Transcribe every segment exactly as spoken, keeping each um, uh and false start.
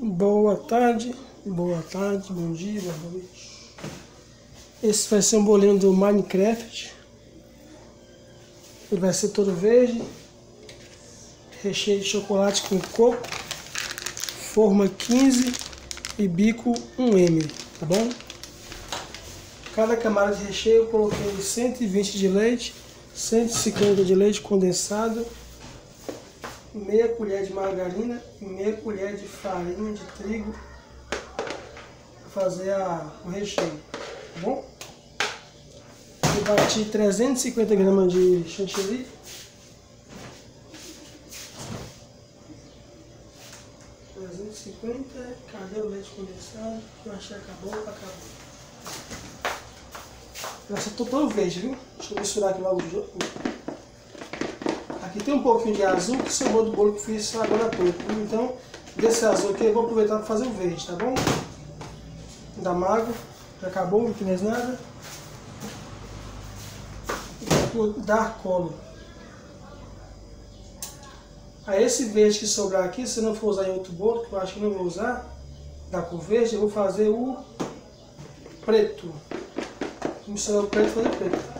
Boa tarde, boa tarde, bom dia, boa noite. Esse vai ser um bolinho do Minecraft. Ele vai ser todo verde, recheio de chocolate com coco, forma quinze e bico um M, tá bom? Cada camada de recheio eu coloquei cento e vinte de leite, cento e cinquenta de leite condensado, meia colher de margarina e meia colher de farinha de trigo para fazer a, o recheio, tá bom? Eu bati trezentos e cinquenta gramas de chantilly, trezentos e cinquenta, cadê o leite condensado? Eu achei que acabou, acabou. Eu acertou todo verde, viu? Deixa eu misturar aqui logo. Aqui tem um pouquinho de azul que sobrou do bolo que eu fiz agora há pouco. Então, desse azul aqui eu vou aproveitar para fazer o verde, tá bom? Da mago, já acabou, não tem mais nada. Vou dar colo. Aí esse verde que sobrar aqui, se não for usar em outro bolo, que eu acho que não vou usar, da cor verde, eu vou fazer o preto. Vou misturar o preto e fazer o preto.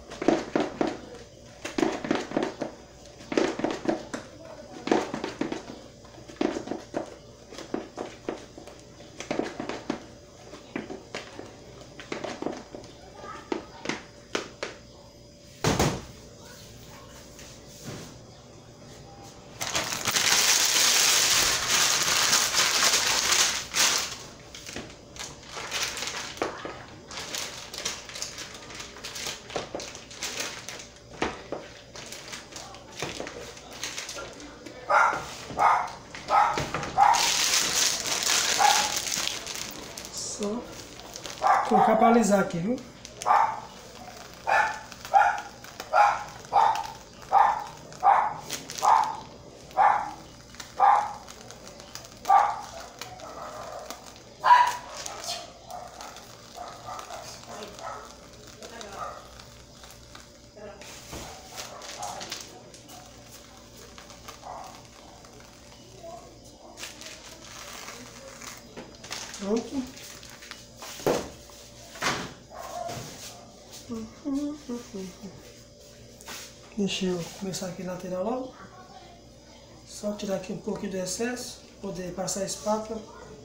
Só colocar para alisar aqui, viu? Pronto. Deixa eu começar aqui lateral logo. Só tirar aqui um pouquinho do excesso, poder passar a espátula.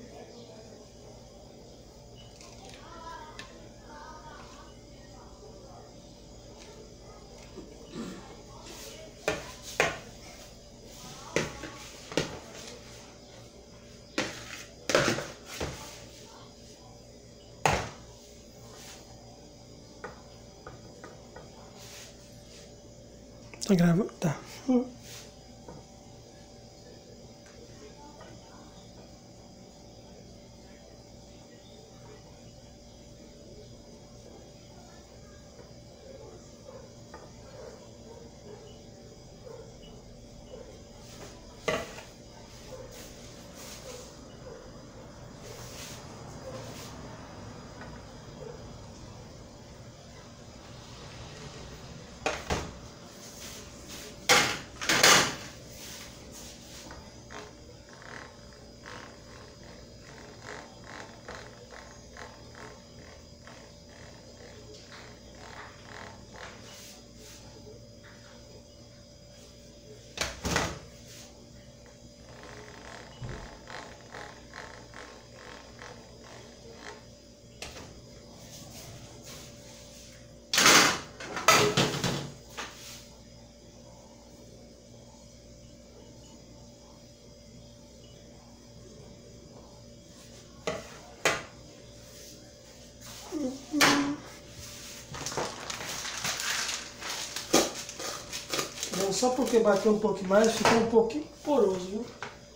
Tá gravando? Tá. Hum. Só porque bateu um pouquinho mais, ficou um pouquinho poroso, viu?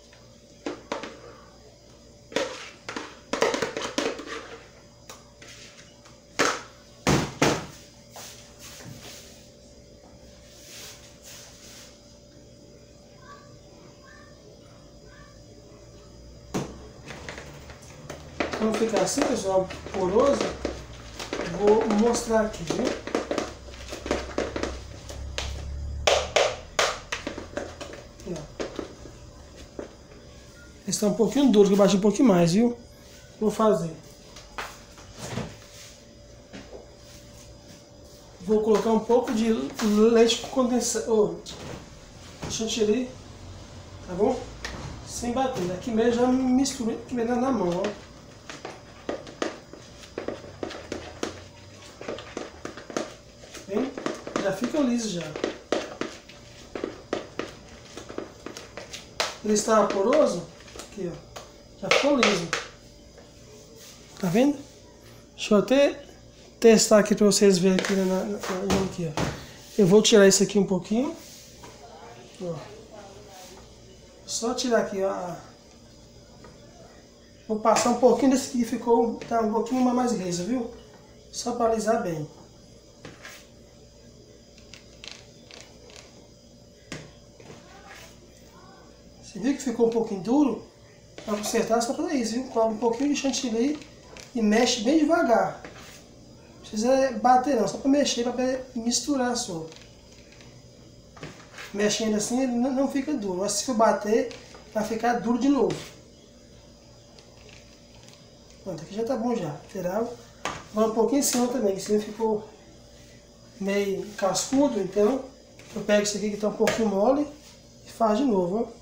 Quando ficar assim, pessoal, poroso, vou mostrar aqui, viu? Está um pouquinho duro, que eu bati um pouquinho mais, viu? Vou fazer. Vou colocar um pouco de leite condensado, oh, chantilly, tá bom? Sem bater. Aqui mesmo já misturei aqui mesmo na mão, ó. Bem, já fica liso já. Ele está poroso, aqui ó, já ficou liso. Tá vendo? Deixa eu até testar aqui para vocês verem aqui, na, na, na, aqui ó. Eu vou tirar isso aqui um pouquinho. Ó. Só tirar aqui, ó. Vou passar um pouquinho desse aqui que ficou, tá um pouquinho mais liso, viu? Só para alisar bem. Você viu que ficou um pouquinho duro? Para consertar, só para isso, viu? Coloca um pouquinho de chantilly e mexe bem devagar. Não precisa bater não, só para mexer, para misturar só. Mexendo assim, ele não, não fica duro, mas se for bater, vai ficar duro de novo. Pronto, aqui já tá bom já. Lateral. Vai um pouquinho em cima também, que senão ficou meio cascudo, então eu pego esse aqui que tá um pouquinho mole e faz de novo, ó.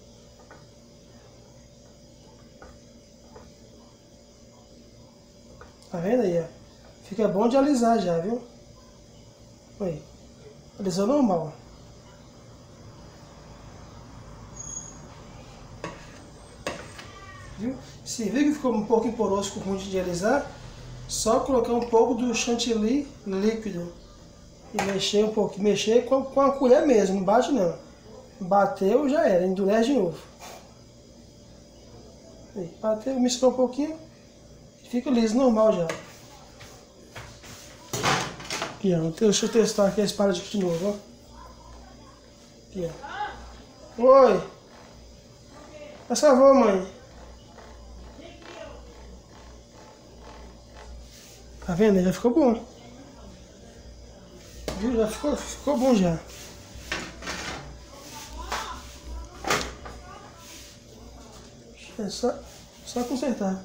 Tá vendo aí, ó? Fica bom de alisar já, viu? Aí. Alisou normal. Viu? Se viu que ficou um pouco poroso, ficou ruim de alisar, só colocar um pouco do chantilly líquido. E mexer um pouco. Mexer com, com a colher mesmo, não bate não. Bateu, já era, endurece de novo. Aí, bateu, misturou um pouquinho. Fica liso, normal já. Aqui, ó. Deixa eu testar aqui a espada de novo, ó. Aqui, ó. Oi! Por favor, mãe. Tá vendo? Já ficou bom. Viu? Já ficou, ficou bom já. É só, só consertar.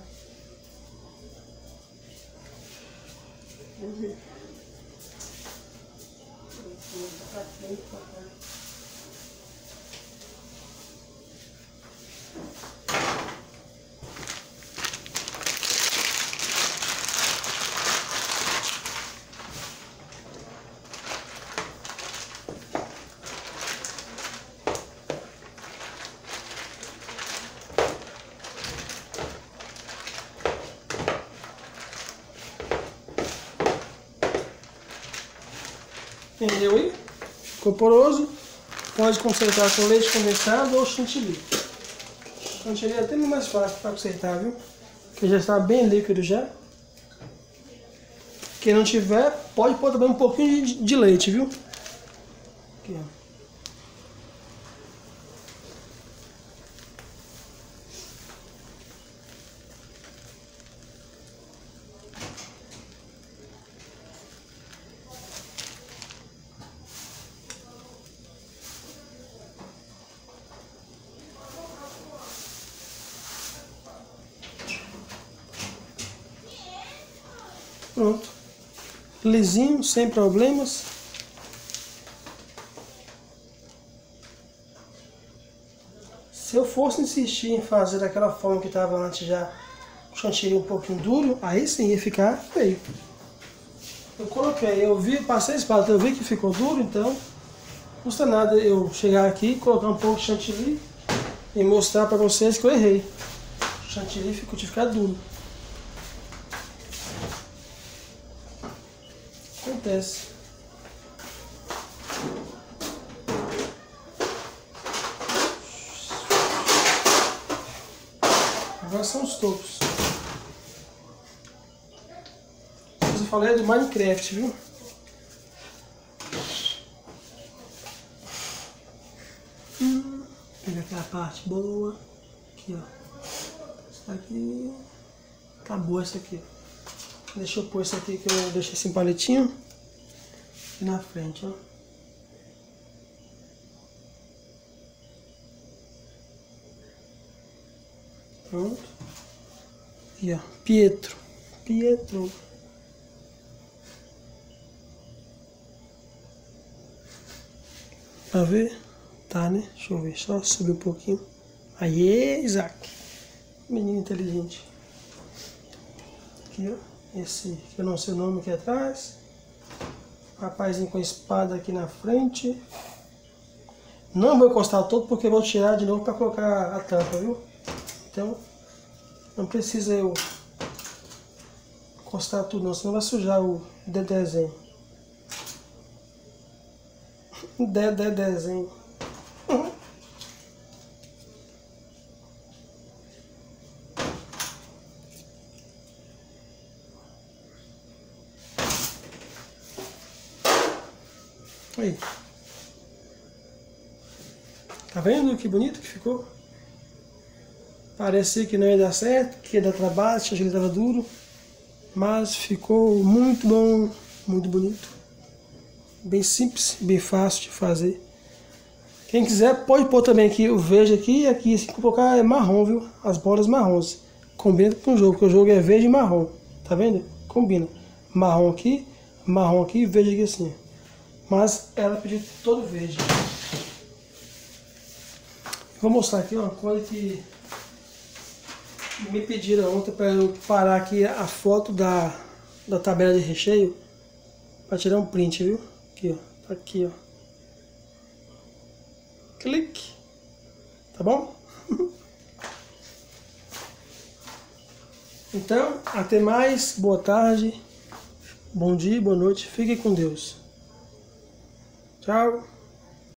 Entendeu aí? Ficou poroso. Pode consertar com leite condensado ou chantilly. Chantilly é até mais fácil para consertar, viu? Porque já está bem líquido já. Quem não tiver, pode pôr também um pouquinho de, de leite, viu? Aqui, ó. Pronto. Lisinho, sem problemas. Se eu fosse insistir em fazer daquela forma que estava antes já, o chantilly um pouquinho duro, aí sim ia ficar feio. Eu coloquei, eu vi, passei a espada, eu vi que ficou duro, então não custa nada eu chegar aqui, colocar um pouco de chantilly e mostrar para vocês que eu errei. O chantilly ficou de ficar duro. Acontece. Agora são os topos. Eu falei do Minecraft, viu? Hum, pegar aqui a parte boa. Aqui, ó. Essa aqui. Acabou essa aqui. Deixa eu pôr isso aqui que eu deixei esse palitinho aqui na frente, ó. Pronto. Aqui, ó. Pietro. Pietro. Pra ver? Tá, né? Deixa eu ver. Só subir um pouquinho. Aí, Isaac. Menino inteligente. Aqui, ó. Esse, que eu não sei o nome aqui atrás. Rapazinho com espada aqui na frente. Não vou encostar todo porque eu vou tirar de novo para colocar a tampa, viu? Então, não precisa eu encostar tudo não, senão vai sujar o desenho. De desenho. Aí. Tá vendo que bonito que ficou? Parecia que não ia dar certo, que ia dar trabalho, achei que ele estava duro. Mas ficou muito bom, muito bonito. Bem simples, bem fácil de fazer. Quem quiser pode pôr também aqui o verde aqui e aqui. Se colocar é marrom, viu? As bolas marrons. Combina com o jogo, porque o jogo é verde e marrom. Tá vendo? Combina. Marrom aqui, marrom aqui e verde aqui assim. Mas ela pediu todo verde. Vou mostrar aqui uma coisa que me pediram ontem para eu parar aqui a foto da, da tabela de recheio para tirar um print, viu? Aqui, ó. Tá aqui, ó. Clique. Tá bom? Então, até mais. Boa tarde. Bom dia, boa noite. Fiquem com Deus. Tchau.